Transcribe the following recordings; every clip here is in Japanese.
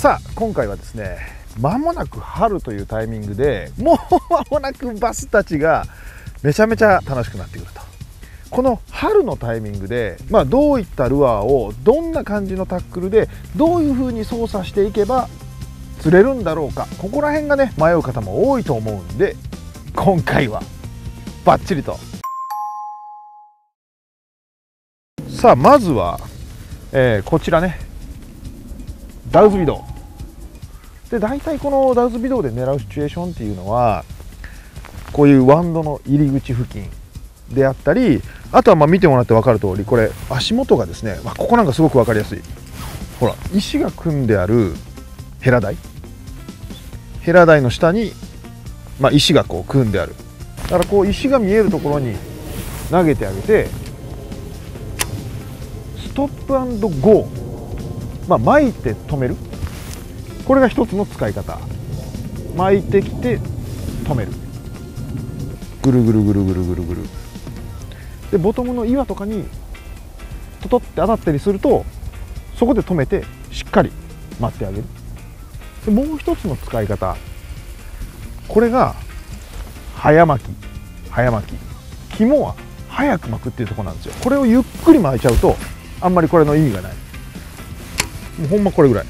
さあ今回はですね、間もなく春というタイミングで、もう間もなくバスたちがめちゃめちゃ楽しくなってくると。この春のタイミングで、どういったルアーをどんな感じのタックルでどういう風に操作していけば釣れるんだろうか、ここら辺がね迷う方も多いと思うんで、今回はバッチリと。さあまずは、こちらね、ダウズビドウで、大体このダウズビドウで狙うシチュエーションっていうのはこういうワンドの入り口付近であったり、あとは見てもらって分かる通り、これ足元がですね、ここなんかすごく分かりやすい。ほら、石が組んであるヘラ台の下に、石がこう組んである。だからこう石が見えるところに投げてあげて、ストップ&ゴー、巻いて止める、これが一つの使い方。巻いてきて止める、ぐるぐるぐるぐるぐるぐるで、ボトムの岩とかにトトって当たったりすると、そこで止めてしっかり待ってあげる。でもう一つの使い方、これが早巻き。肝は早く巻くっていうところなんですよ。これをゆっくり巻いちゃうとあんまりこれの意味がない。もうほんまこれぐらい。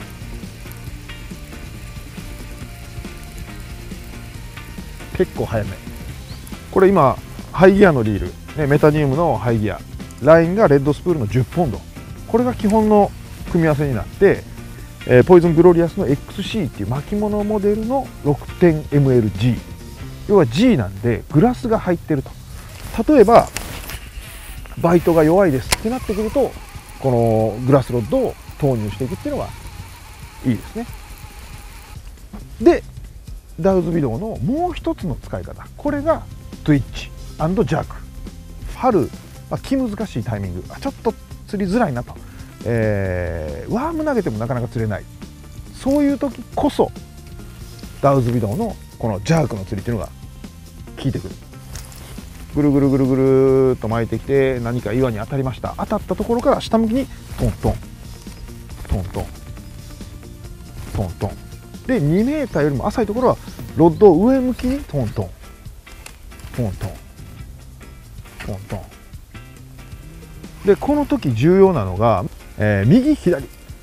結構早め。これ今ハイギアのリール、ね、メタニウムのハイギア、ラインがレッドスプールの10ポンド、これが基本の組み合わせになって、ポイズングロリアスの XC っていう巻物モデルの 6.10mlG、 要は G なんでグラスが入ってると。例えばバイトが弱いですってなってくると、このグラスロッドを投入していくっていうのがいいですね。でダウズビドウのもう一つの使い方、これがトゥイッチ&ジャーク。春、気難しいタイミング、ちょっと釣りづらいなと、ワーム投げてもなかなか釣れない、そういう時こそダウズビドウのこのジャークの釣りっていうのが効いてくる。ぐるぐるぐるぐるっと巻いてきて、何か岩に当たりました。当たったところから下向きにトントントントントントンで、2メーターよりも浅いところはロッドを上向きにトントントントントントンで、この時重要なのが、右左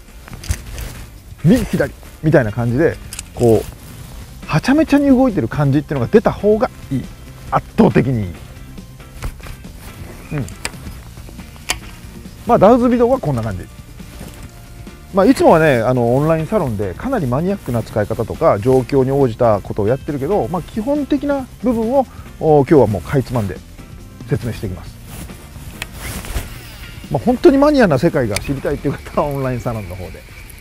みたいな感じで、こうはちゃめちゃに動いてる感じっていうのが出た方がいい。圧倒的にいい。ダウズビドウはこんな感じ。いつもはね、オンラインサロンでかなりマニアックな使い方とか状況に応じたことをやってるけど、基本的な部分を今日はもうかいつまんで説明していきます。本当にマニアな世界が知りたいという方はオンラインサロンの方で。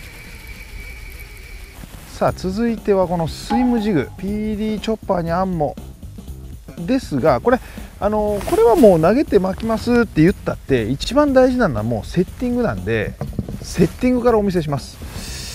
さあ続いてはこのスイムジグ PD チョッパーにアンモですが、これはもう投げて巻きますって言ったって、一番大事なのはもうセッティングなんで、セッティングからお見せします。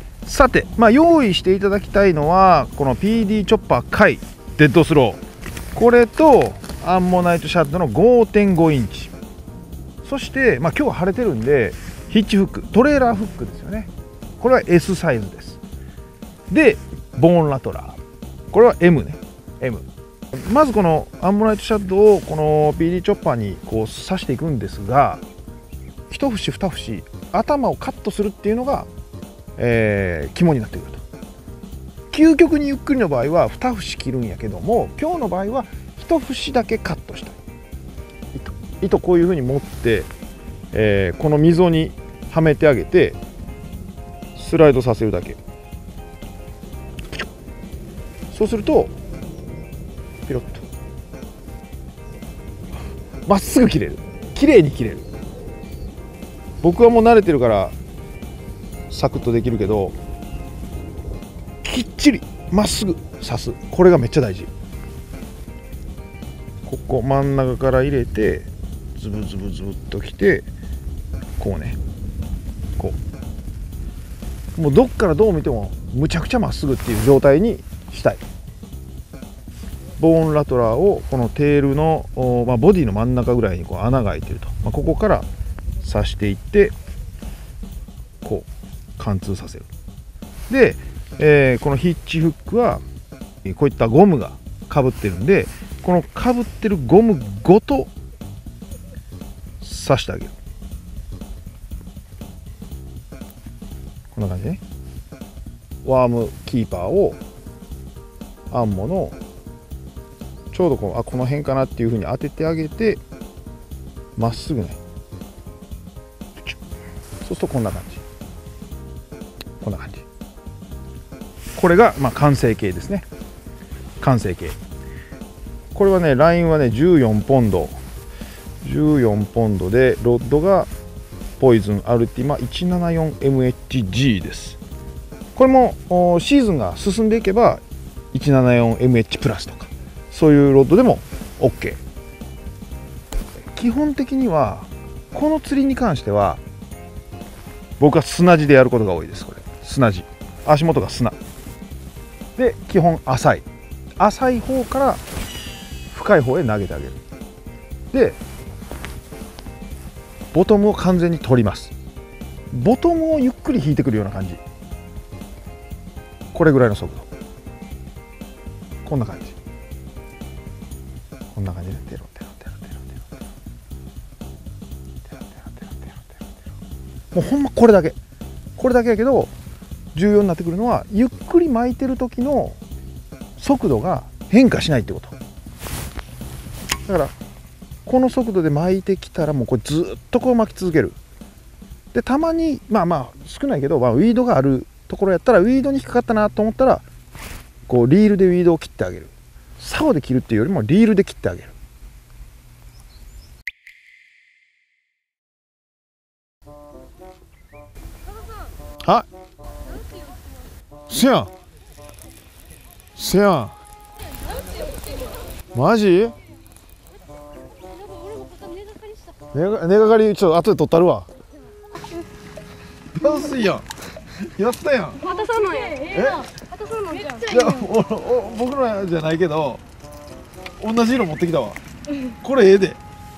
さて、用意していただきたいのはこの PD チョッパー回デッドスロー、これとアンモナイトシャッドの 5.5 インチ、そして、今日は晴れてるんでヒッチフック、トレーラーフックですよね。これは S サイズです。でボーンラトラー、これは M ね、 M。まずこのアンモナイトシャッドをこの PD チョッパーにこう刺していくんですが、一節二節頭をカットするっていうのが、肝になってくると。究極にゆっくりの場合は二節切るんやけども、今日の場合は一節だけカットしたい。糸こういうふうに持って、この溝にはめてあげてスライドさせるだけ。そうするとピロッとまっすぐ切れる、綺麗に切れる。僕はもう慣れてるからサクッとできるけど、きっちりまっすぐ刺す、これがめっちゃ大事。ここ真ん中から入れてズブズブズブっときて、こうね、こう、もうどっからどう見てもむちゃくちゃまっすぐっていう状態にしたい。ボーンラトラーをこのテールの、ボディの真ん中ぐらいにこう穴が開いてると、ここから刺していってこう貫通させる。 で、このヒッチフックはこういったゴムがかぶってるんで、このかぶってるゴムごと刺してあげる。こんな感じね。ワームキーパーをアンモのちょうどこの辺かなっていう風に当ててあげて、まっすぐね。そうするとこんな感じ、こんな感じ。これが完成形ですね。完成形。これはね、ラインはね14ポンドで、ロッドがポイズンアルティマ 174MHG です。これもシーズンが進んでいけば 174MH プラスとかそういうロッドでも OK。 基本的にはこの釣りに関しては僕は砂地でやることが多いです。これ砂地、足元が砂で、基本浅い方から深い方へ投げてあげる。でボトムを完全に取ります。ボトムをゆっくり引いてくるような感じ。これぐらいの速度、こんな感じ、こんな感じでテロテロテロテロテロテロテロテロテロテロテロ。もうほんまこれだけやけど、重要になってくるのはゆっくり巻いてる時の速度が変化しないってことだから、この速度で巻いてきたらもうこれずっとこう巻き続ける。でたまに少ないけど、ウィードがあるところやったら、ウィードに引っかかったなと思ったらこうリールでウィードを切ってあげる。竿で切るっていうよりもリールで切ってあげる。あ、せやんマジ？根がかりちょっと後で取ったるわ。安いやん。やったやん。 渡さんのや。渡さんのじゃん。 いや、僕らじゃないけど同じ色持ってきたわ。これええで。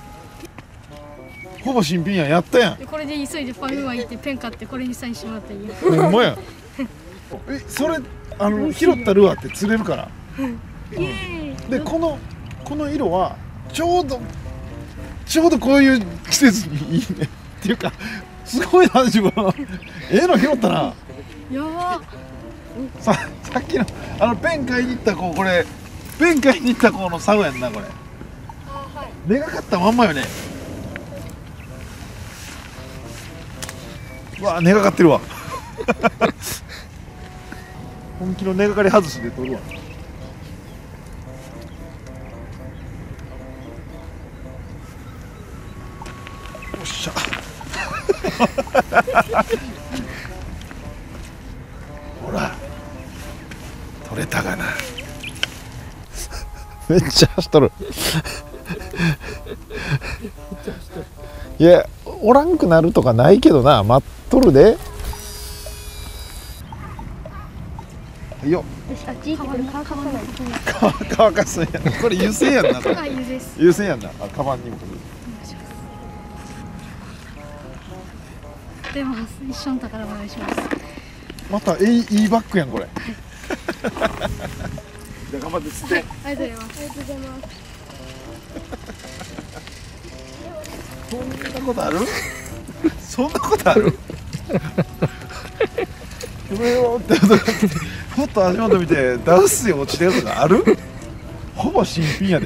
ほぼ新品やん。やったやん。 これで急いでファミマ行ってペン買ってこれにサインしてもらったらいいよ。 ほんまや。それ拾ったルアーって釣れるから。でこの色はちょうどこういう季節にいいねっていうか、すごいな自分。の拾ったな。 やば。 さっきのペン買いに行った子、これペン買いに行った子の竿やんなこれ。根がかったまんまよね。うわ、根がかってるわ。本気の根がかり外しで取るわ。よっしゃ。ほら取れたかな。めっちゃ走っとる。いや、おらんくなるとかないけどな、待っとるで。いいよ。乾かすんや。これ油性やんな。油性やんな。カバンにも。 でも一緒の宝お願いします。 またいいバッグやんこれ。じゃあ頑張って釣って。 ありがとうございます。ありがとうございます。 そんなことある？そんなことある？上をってふっと足元見てダウスで落ちてるとかある？ほぼ新品やで。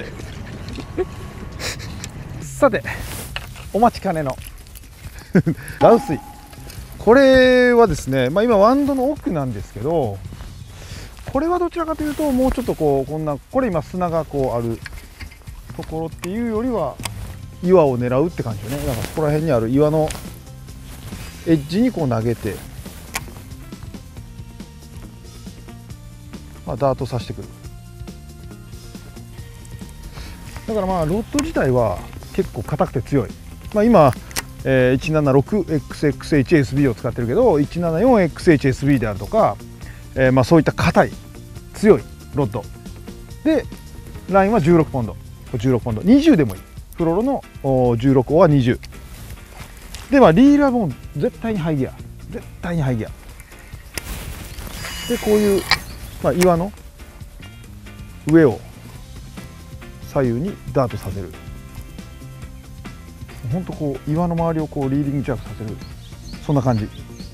さて、お待ちかねのダウ水。これはですね、今ワンドの奥なんですけど、これはどちらかというともうちょっとこれ今砂があるところっていうよりは岩を狙うって感じよね。だからそこら辺にある岩のエッジに投げて、ダートさせてくる。だからロッド自体は結構硬くて強い。今176XXHSB を使ってるけど 174XHSB であるとか、そういった硬い強いロッドで、ラインは16ポンド20でもいい。フロロの16は20で、リールはもう絶対にハイギア、 でこういう、岩の上を左右にダートさせる。ほんとこう岩の周りをこうリーディングジャークさせる、そんな感じ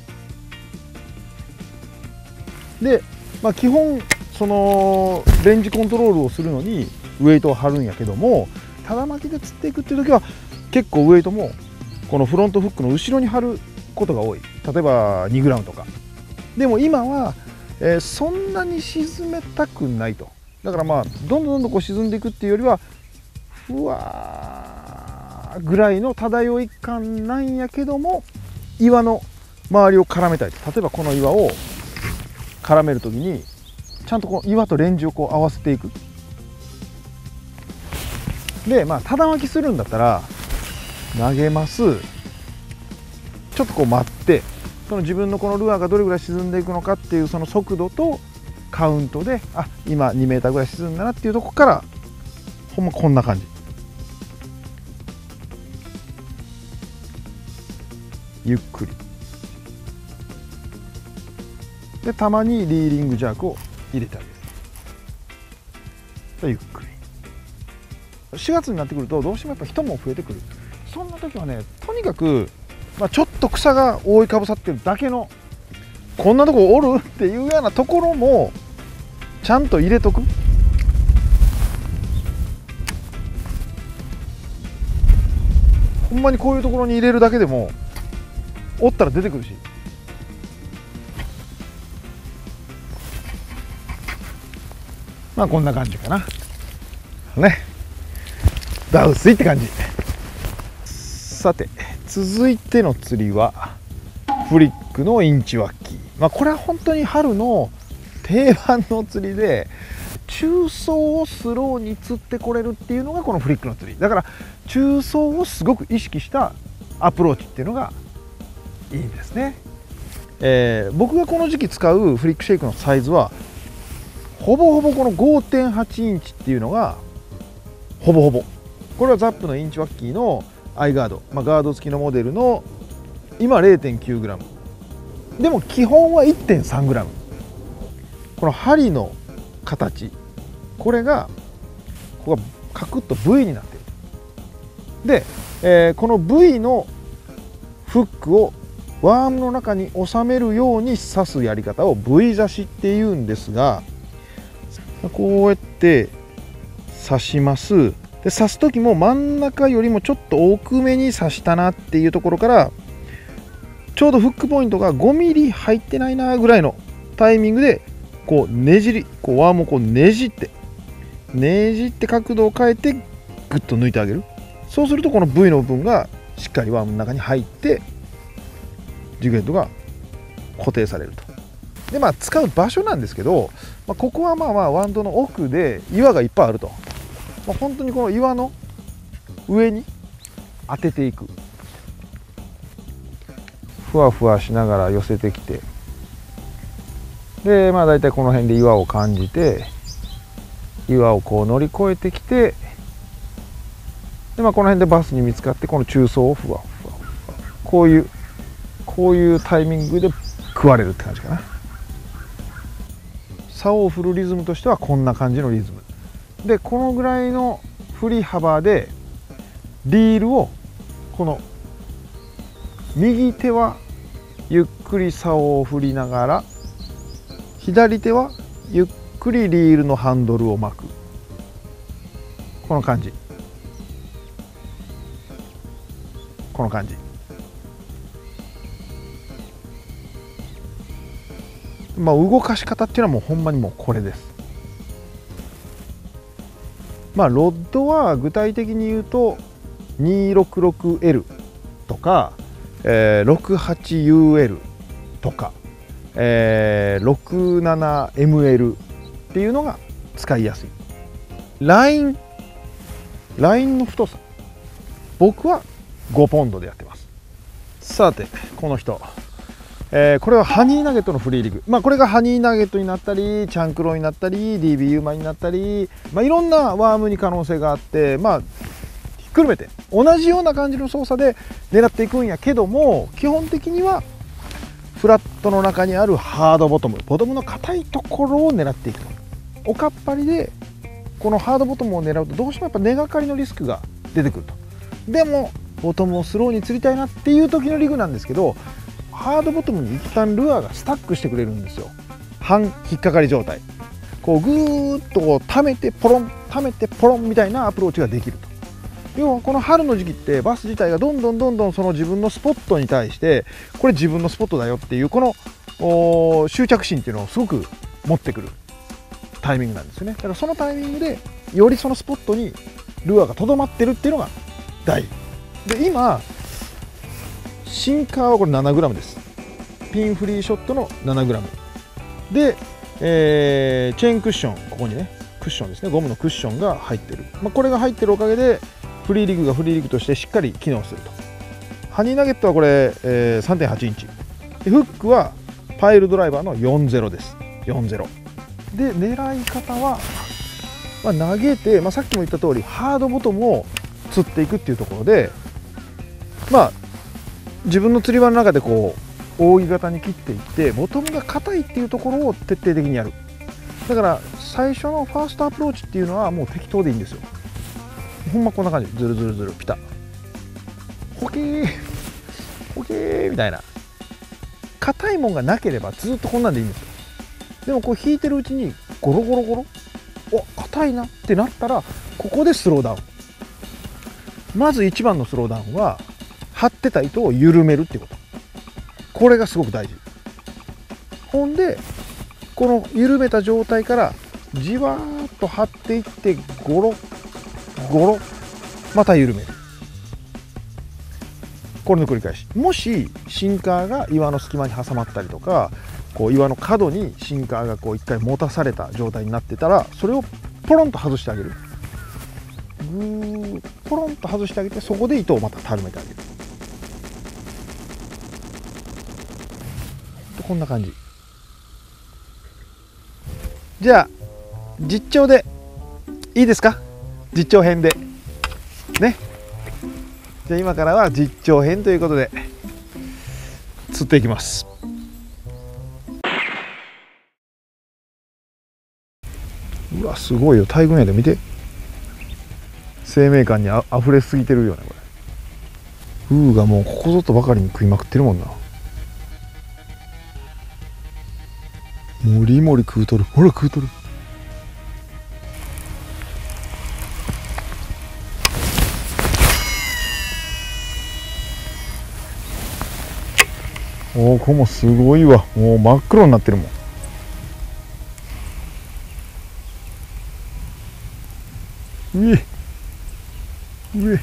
で、基本そのレンジコントロールをするのにウエイトを張るんやけども、ただ巻きで釣っていくっていう時は結構ウエイトもこのフロントフックの後ろに張ることが多い。例えば 2g とかでも今は、そんなに沈めたくないと。だからどんどんこう沈んでいくっていうよりはふわーぐらいの漂い感なんやけども、岩の周りを絡めたいと。例えばこの岩を絡める時にちゃんとこの岩とレンジをこう合わせていく。でただ巻きするんだったら投げます、ちょっとこう待って、その自分のこのルアーがどれぐらい沈んでいくのかっていうその速度とカウントで、今2メーターぐらい沈んだなっていうとこからほんまこんな感じ、ゆっくりで、たまにリーディングジャークを入れてあげる。ゆっくり。4月になってくるとどうしてもやっぱ人も増えてくる。そんな時はね、とにかく、ちょっと草が覆いかぶさってるだけの、こんなとこおるっていうようなところもちゃんと入れとく。ほんまにこういうところに入れるだけでもおったら出てくるし、こんな感じかなね。ダウスイって感じ。さて続いての釣りはフリックのインチワッキー。これは本当に春の定番の釣りで、中層をスローに釣ってこれるっていうのがこのフリックの釣りだから、中層をすごく意識したアプローチっていうのがいいんですね。僕がこの時期使うフリックシェイクのサイズはほぼほぼこの 5.8 インチっていうのがほぼほぼ、これはザップのインチワッキーのアイガード、ガード付きのモデルの今 0.9g でも基本は 1.3g。 この針の形、これがここがカクッと V になっている。で、この V のフックをワームの中に収めるように刺すやり方を V 刺しっていうんですが、こうやって刺します。で刺す時も真ん中よりもちょっと奥めに刺したなっていうところから、ちょうどフックポイントが5ミリ入ってないなぐらいのタイミングでこうねじり、こうワームをこうねじって角度を変えてグッと抜いてあげる。そうするとこの V の部分がしっかりワームの中に入ってジグヘッドが固定されると。で使う場所なんですけど、ここはワンドの奥で岩がいっぱいあると、本当にこの岩の上に当てていく。ふわふわしながら寄せてきて、でだいたいこの辺で岩を感じて、岩をこう乗り越えてきて、でこの辺でバスに見つかって、この中層をふわふわこういうタイミングで食われるって感じかな。竿を振るリズムとしてはこんな感じのリズムで、このぐらいの振り幅でリールをこの右手はゆっくり竿を振りながら、左手はゆっくりリールのハンドルを巻く。この感じ、この感じ。動かし方っていうのはもうほんまにもうこれです。ロッドは具体的に言うと 266L とか、68UL とか、67ML っていうのが使いやすい。ラインの太さ、僕は5ポンドでやってます。さてこの人、これはハニーナゲットのフリーリグ。これがハニーナゲットになったり、チャンクロになったり、 DB ユーマになったり、いろんなワームに可能性があって、ひっくるめて同じような感じの操作で狙っていくんやけども、基本的にはフラットの中にあるハードボトム、ボトムの硬いところを狙っていくと。おかっぱりでこのハードボトムを狙うとどうしてもやっぱ根がかりのリスクが出てくると。でもボトムをスローに釣りたいなっていう時のリグなんですけど、ハードボトムに一旦ルアーがスタックしてくれるんですよ。半引っかかり状態、こうぐーっとこう溜めてポロン溜めてポロンみたいなアプローチができると。要はこの春の時期ってバス自体がどんどんその自分のスポットに対してこれ自分のスポットだよっていうこの執着心っていうのをすごく持ってくるタイミングなんですよね。だからそのタイミングでよりそのスポットにルアーがとどまってるっていうのが大事で、今シンカーはこれ 7g です。ピンフリーショットの 7g で、チェーンクッション、ここにねクッションですね、ゴムのクッションが入ってる、これが入ってるおかげでフリーリグがフリーリグとしてしっかり機能すると。ハニーナゲットはこれ、3.8 インチで、フックはパイルドライバーの40です。40で、狙い方は、投げて、さっきも言った通りハードボトムを釣っていくっていうところで、自分の釣り場の中でこう扇形に切っていってボトムが硬いっていうところを徹底的にやる。だから最初のファーストアプローチっていうのはもう適当でいいんですよ。ほんまこんな感じ、ズルズルズルピタホケーホケーみたいな。硬いもんがなければずっとこんなんでいいんですよ。でもこう引いてるうちにゴロゴロゴロ、お硬いなってなったらここでスローダウン。まず一番のスローダウンは張ってた糸を緩めるっていうこと、これがすごく大事。ほんでこの緩めた状態からじわーっと張っていってゴロゴロまた緩める、これの繰り返し。もしシンカーが岩の隙間に挟まったりとか、こう岩の角にシンカーがこう一回持たされた状態になってたら、それをポロンと外してあげる。ぐーポロンと外してあげて、そこで糸をまたたるめてあげる。こんな感じ。じゃあ実調でいいですか？実調編でね。じゃあ今からは実調編ということで釣っていきます。うわすごいよ、大群やで。見て、生命感にあふれすぎてるよねこれ。ウーがもうここぞとばかりに食いまくってるもんな。もりもり食うとる。ほら食うとる。おお、ここもすごいわ。もう真っ黒になってるもん。上上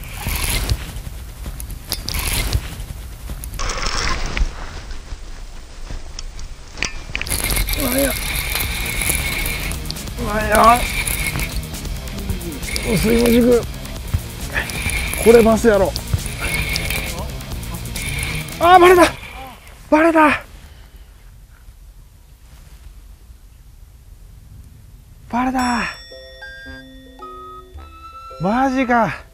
薄いも軸、これバスやろ。あーバレたバレたバレた、マジか。